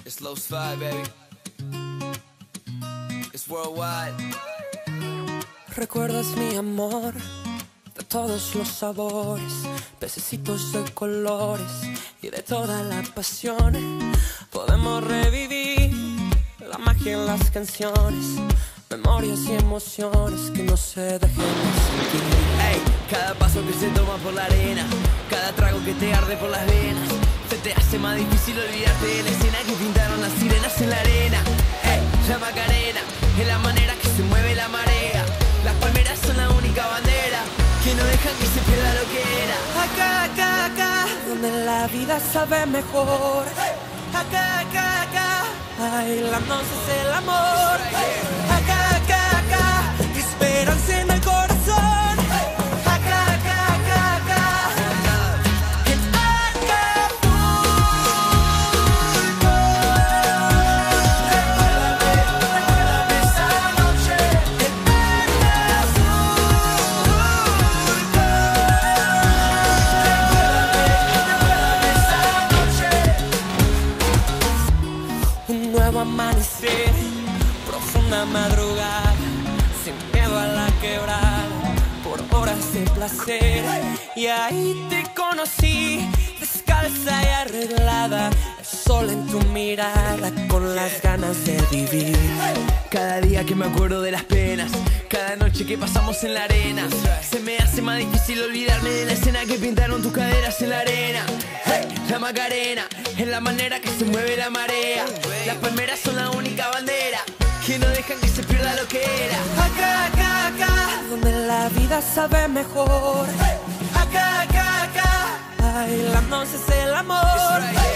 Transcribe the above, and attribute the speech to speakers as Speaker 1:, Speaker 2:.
Speaker 1: It's Low Slide, baby. It's worldwide.
Speaker 2: Recuerdas mi amor de todos los sabores, pececitos de colores y de toda la pasión. Podemos revivir la magia en las canciones, memorias y emociones que no se dejen de sentir.
Speaker 1: Ey, cada paso que se toma por la arena, cada trago que te arde por las venas, se te hace más difícil olvidarte de la escena que pintaron las sirenas en la arena. Ey, la Macarena es la manera que se mueve la marea. Las palmeras son la única bandera que no dejan que se pierda lo que era.
Speaker 2: Acá, acá, acá, donde la vida sabe mejor. Acá, acá, acá, bailando es el amor. Acá, acá, acá, esperanza en el corazón. Acá, acá, acá, acá, en Acapulco. Recuérdame esa noche en Acapulco. Recuérdame esa noche. Un nuevo amanecer, profunda madrugada, sin miedo a la quebrada, por horas de placer. Y ahí te conocí, descalza y arreglada, el sol en tu mirada, con las ganas de vivir.
Speaker 1: Cada día que me acuerdo de las penas, cada noche que pasamos en la arena, se me hace más difícil olvidarme de la escena que pintaron tus caderas en la arena. Hey, la Macarena es la manera que se mueve la marea. Las palmeras son la única bandera que no dejan que se pierda lo que era.
Speaker 2: Acá, acá, acá, donde la vida sabe mejor. Acá, acá, acá, bailando es el amor.